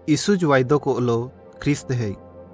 ઈસુ જ વાયદો को ઓલો ખ્રિસ્ત है।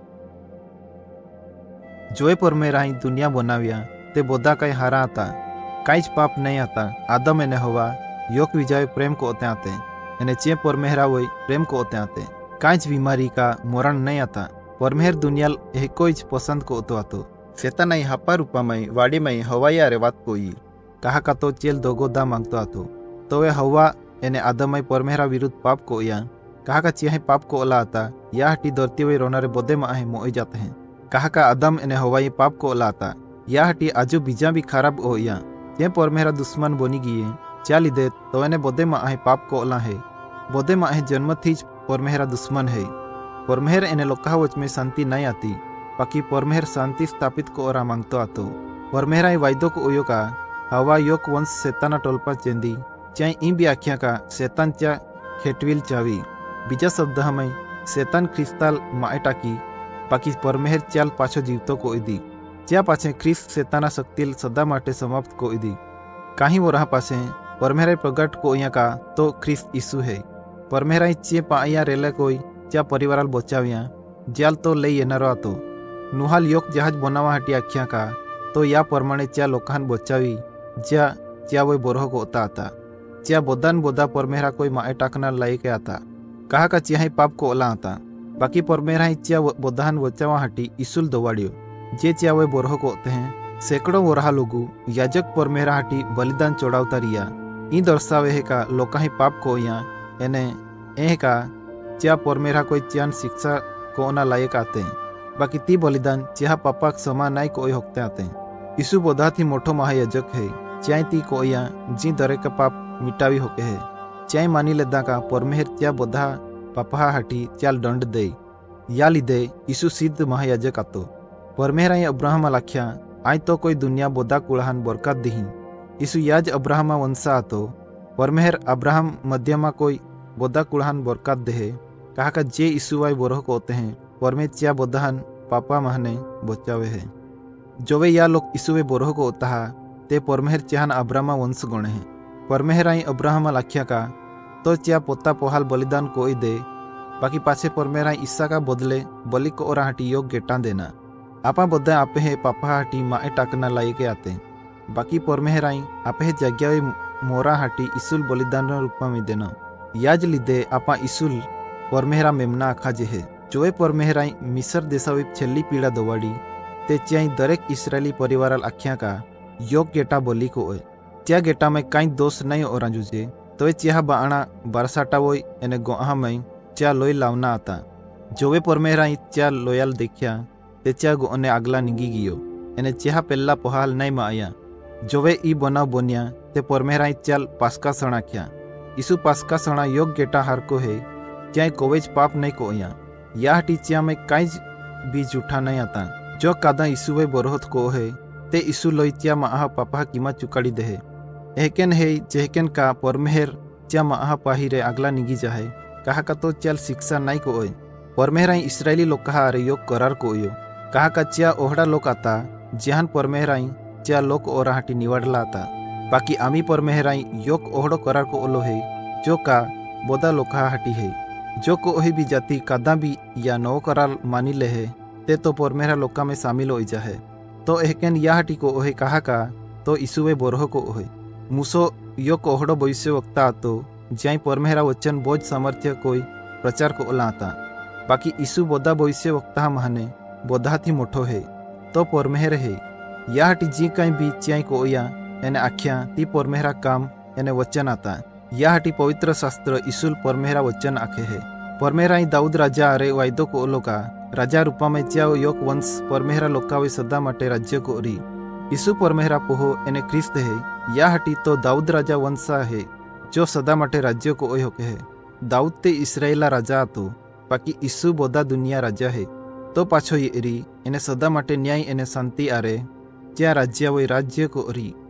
जोए परमेराई दुनिया बनाव्या ते बोधा कई हारा आता, काईच पाप नहीं आता। आदम एने हवा योक विजय प्रेम को ओते आते, एने चे परमेहरा वही प्रेम को ओते आते। काईच बीमारी का मरण नहीं आता। परमेहर दुनिया यह कोईच पसंद को ओतो आतो। सेता नहीं हापा रूपा मई वाड़ी मई हवाया रे बात कोई कहा का तो चेल दोगोदा मांगतो आतो। तो वे हवा एने आदम मई परमेहरा विरुद्ध पाप को या कहा का चिया पाप को ओला आता। या हटी दौड़ती हुई रोनारे बोदे माहे मोए जाते हैं। कहा का आदम एने हवाई पाप को ओला आता। या हटी आजू बीजा भी खराब हो या ते परमेहरा दुश्मन बनी गिए चाली दे तो एने बोदे माहे पाप को ओला है। बोदे माहे जन्म थी परमेहरा दुश्मन है। परमेहर एने लोका वच में शांति नहीं आती, बाकी परमेहर शांति स्थापित को ओरा मांगतो आतो। परमेहरा वायदो को ओयो का हवा योक वंश सेताना टोलपा चेंदी चाहे इन भी आख्या का सेतान चा खेटविल चावी। बीजा शब्द हमें सेतान ख्रिस्ताल माए टाकी बाकी परमेहर चाल पाछो जीवतो को इदी ज्या पाछे ख्रिस्त सेताना शक्तिल सदा माटे समाप्त को इदी। कहीं वो रहा पाछे परमेहरा प्रगट को इया का तो ख्रिस्त यीशु है। परमेहरा चे पाया रेले कोई च्या परिवाराल बचाविया ज्याल तो ले येनारो आतो। नुहाल योक जहाज बनावा हटी आख्या का तो या परमाणे च्या लोकान बचावी ज्या च्या वो बोरह को ओता आता। च्या बोदान बोदा परमेहरा कोई माए टाकना लाई के आता। कहा का चिया पाप को ओला आता। बाकी परमेहरा च्या बोदान बचावा हटी ईसुल दवाड़ियो जे च्या वो बोरह को ओते हैं। सैकड़ों वरहा लोगू याजक परमेहरा हटी बलिदान चढ़ावता रिया इन दर्शावे है का लोका ही पाप को या एने ए का च्या परमेहरा कोई च्यान शिक्षा को ओना लायक आते हैं। बाकी ती बलिदान च्या पापा समा नाई को होकते आते हैं। यीशु बोधा थी मोठो महायाजक है चाय ती को या जी दरे का पाप मिटावी होके है। चाय मानी लेदा का परमेहर च्या बोधा पापा हटी चाल दंड दे या लिदे यीशु सिद्ध महायाजक आतो। परमेहरा अब्राहम लाख्या आई तो कोई दुनिया बोधा कुड़ाहन बरकत दिही। यीशु याज अब्राहम वंशा आतो। परमेहर अब्राहम मध्यमा कोई बोधा कुड़ाहन बरकत देहे कहा का जे यीशु वाई बोरह को होते हैं परमे च्या बोधाहन पापा महने बचावे है। जोवे या लोग यीशुवे बोरह को होता है ते परमेहर चाहन अब्राहम वंश गणे हैं। परमेहर आई अब्राहम लाख्या का तो च्या पोता पोहाल बलिदान कोई दे बाकी पाछे परमेहर ईसा का बदले बलि को ओरा हटी योग गेटा देना। आपा बोधा आपे है पापा हटी माए टाकना लाई के आते। बाकी परमेहर आई आपे जग्या मोरा हटी ईसुल बलिदान रूपा में देना। याज लिदे आपा ईसुल परमेहरा मेमना आखा जे है। जोए परमेहर आई मिस्र देशावी छेली पीड़ा दवाड़ी ते च्याई दरेक इसराइली परिवार आख्या का योग गेटा बलि को ओए। त्या गेटा में कई दोष नहीं ओरा जुजे तो च्या बाणा बारसाटा वो एने गोहा में च्या लोई लावना आता। जोवे परमेहर आई च्या लोयल देखिया ते च्या गोने आगला निगी गियो एने च्या पेल्ला पोहाल नहीं माया। जोवे ई बना बोनिया ते परमेहर आई चाल पास्का सणा क्या यीशु पास्का सणा योग गेटा हार को है चाहे कोवेज पाप नहीं को या हटी च्या में कई भी जूठा नहीं आता। जो कादा यीशुवे बोरहत को है ते यीशु लोई च्या माहा पापा कीमा चुकाड़ी दे एहकेन है जेहकेन का परमेहर च्या माहा पाही रे अगला निगी जाए कहा का तो चल शिक्षा नहीं को ओए। परमेहर इसराइली लोग कहा अरे योग करार को ओयो कहा का च्या ओहड़ा लोग आता जहान परमेहर च्या लोक ओरा हटी निवाड़ला आता। बाकी आमी परमेहर योग ओहड़ो करार को ओलो है जो का बोदा लोका हटी है। जो को ओही भी जाति कादा भी या नव करार मानी ले है ते तो परमेहरा लोका में शामिल हो जा है। तो एहकेन या हटी को ओहे कहा का तो यीशुवे बोरह को ओहे। मुसो यो को ओहड़ो भविष्य वक्ता आतो ज्याई परमेहरा वचन बोझ सामर्थ्य कोई प्रचार को ओला आता। बाकी यीशु बोधा भविष्य वक्ता माने बोधा थी मोठो है तो परमेहर है। या हटी जी कहीं भी च्याई को ओया एने आख्या ती परमेहरा काम एने वचन आता। या हटी पवित्र शास्त्र ईसुल परमेहरा वचन आखे है। परमेहरा दाऊद राजा अरे वायदो को ओलोका राजा रूपा में च्या योग वंश परमेहरा लोकावे सदा माटे राज्य को ओरी। यीशु परमेहरा पोहो एने ख्रिस्त है। या हटी तो दाऊद राजा वंशा है जो सदा माटे राज्य को ओय होके है। दाऊद ते इसराइला राजा तो बाकी यीशु बोदा दुनिया राजा है। तो पाछो ये एरी एने सदा माटे न्याय एने शांति आरे च्या राज्य वो राज्य को ओरी।